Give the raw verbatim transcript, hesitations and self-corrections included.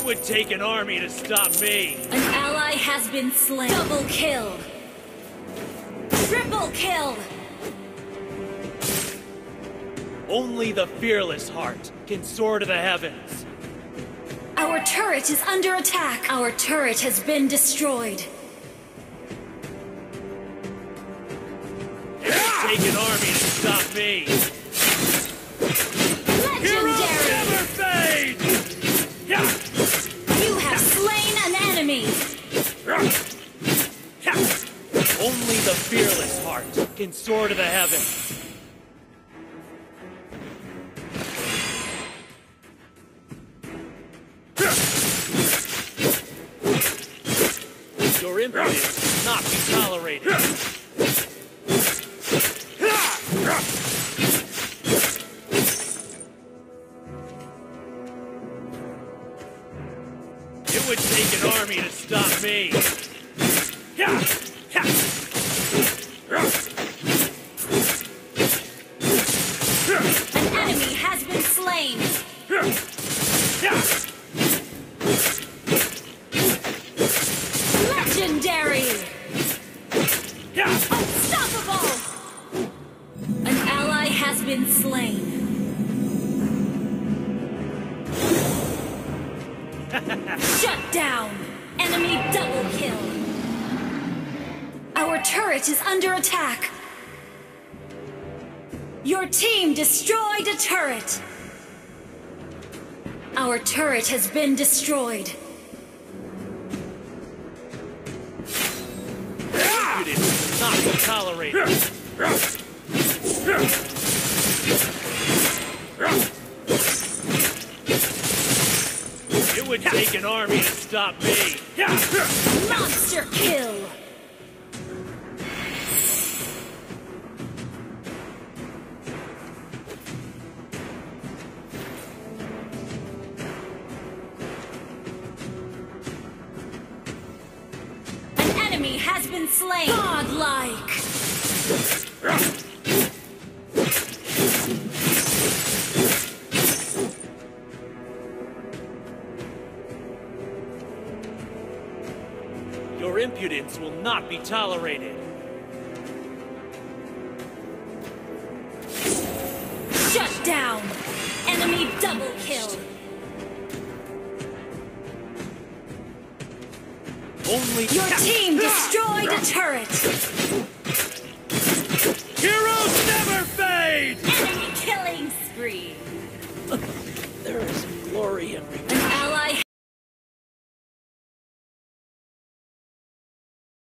It would take an army to stop me. An ally has been slain. Double kill. Triple kill. Only the fearless heart can soar to the heavens. Our turret is under attack. Our turret has been destroyed. It would take an army to stop me. Legendary! Heroes never fade! You have slain an enemy. Only the fearless heart can soar to the heavens. Your impudence will not be tolerated. It would take an army to stop me. An enemy has been slain. Legendary! Unstoppable! An ally has been slain. Shut down! Enemy double kill! Our turret is under attack! Your team destroyed a turret! Our turret has been destroyed. It will not be tolerated. It would take an army to stop me. Monster kill! An enemy has been slain! Godlike! Your impudence will not be tolerated. Shut down! Enemy double kill! Only Your team destroyed a turret! Heroes never fade! Enemy killing spree! There is glory in An